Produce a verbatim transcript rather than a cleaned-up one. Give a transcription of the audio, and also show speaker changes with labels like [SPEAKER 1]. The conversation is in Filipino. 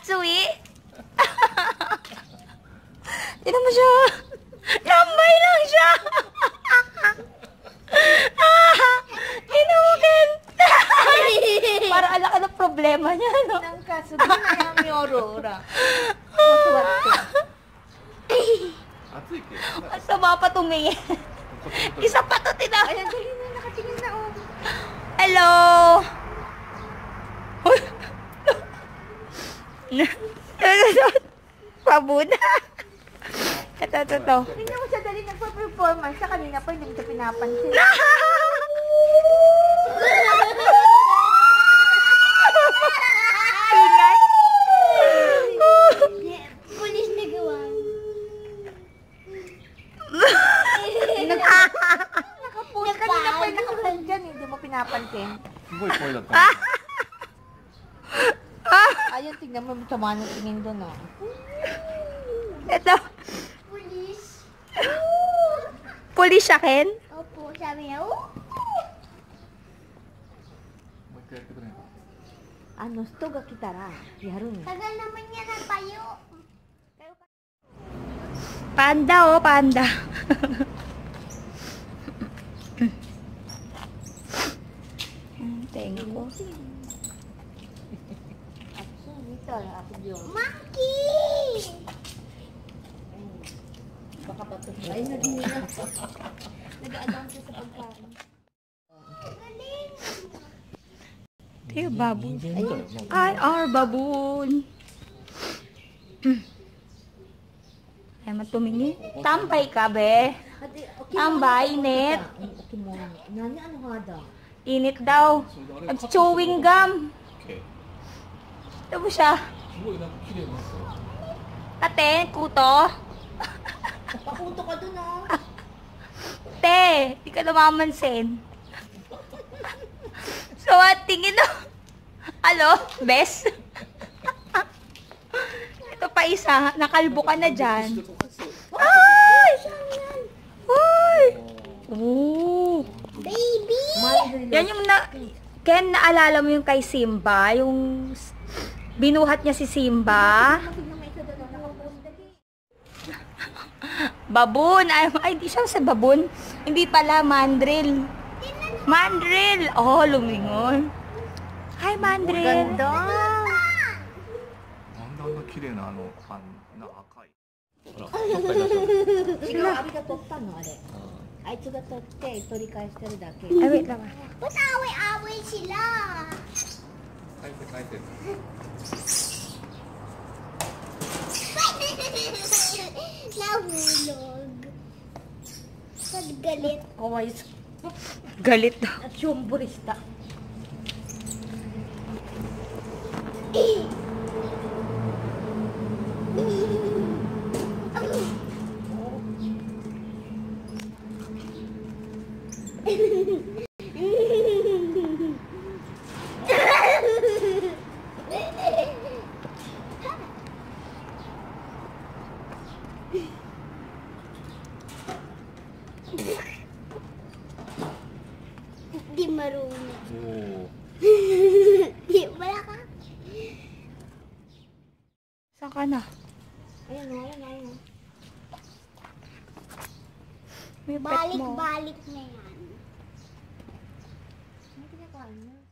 [SPEAKER 1] Matsui? Tinan mo siya. Lambay lang siya. Inugin. Para ala ka ng problema niya, no?
[SPEAKER 2] Nang kaso, di na yung may aurora. Masuwerte.
[SPEAKER 1] Ang sama pa tumingin. Isa pa to, tina.
[SPEAKER 2] Ayan, dali na, nakatingin na, oh.
[SPEAKER 1] Hello. Pabuna. Ito, ito, ito.
[SPEAKER 2] Tingnan mo siya, dali nagpa-performance. Siya kanina pa, hindi mo siya pinapansin.
[SPEAKER 1] Ingay.
[SPEAKER 3] Pulis na gawan.
[SPEAKER 2] Nakapost. Kanina pa, nakapost dyan, hindi mo pinapansin. Ayun, tingnan mo, sama na tingin doon, oh.
[SPEAKER 1] Ito.
[SPEAKER 3] Pulis.
[SPEAKER 1] Pulis siya, Ken?
[SPEAKER 3] Opo, sabi niya, oh.
[SPEAKER 2] Ano, sto ga kitara. Yaro niya.
[SPEAKER 3] Tagal naman niya ng payo.
[SPEAKER 1] Panda, oh, panda. Thank you.
[SPEAKER 2] Ito, ako yung.
[SPEAKER 3] Monkey!
[SPEAKER 2] Baka pato. Ay, naging na. Nag-a-advance sa pagkain.
[SPEAKER 3] Galing!
[SPEAKER 1] Tiyo, baboon. Ay, our baboon. Ay, matumingin. Tambay ka, be. Tambay, init.
[SPEAKER 2] Okay mo. Nani, ano nga daw?
[SPEAKER 1] Init daw. Nag-chewing gum. Ito mo siya. Ate, kuto.
[SPEAKER 2] Pakuto ka dun, oh.
[SPEAKER 1] Te, di ka namamansin. So, at tingin na. Alo, bes? Ito pa isa. Nakalbo ka na dyan. Ay! Ay! Oh!
[SPEAKER 3] Baby!
[SPEAKER 1] Yan yung na... Ken, naalala mo yung kay Simba? Yung binuhat niya si Simba? Baboon. Ay, ay di siya sa baboon. Hindi pala, mandrill. Mandrill! Oh, lumingon. Hi, mandrill.
[SPEAKER 2] Ganda!
[SPEAKER 4] なんであんな綺麗なあのあんな赤い。ほら、
[SPEAKER 2] Ikaw, abi ka torta, no, ale? Ay, ito ka torte, ito rin kaya sa dake.
[SPEAKER 1] Ay, wait lang.
[SPEAKER 3] Ba't away-away sila?
[SPEAKER 4] 書いて書いて。
[SPEAKER 3] Nahulog. Pag galit.
[SPEAKER 2] Kaway,
[SPEAKER 1] Galit daw.
[SPEAKER 2] at syumburista.
[SPEAKER 3] Di marunong.
[SPEAKER 4] おお。
[SPEAKER 3] Di, wala ka.
[SPEAKER 1] Saan ka na?
[SPEAKER 2] Ayan, oh, ayan, ayan.
[SPEAKER 1] May pet mo.
[SPEAKER 3] Balik-balik na yan.
[SPEAKER 2] Ano pinakain mo?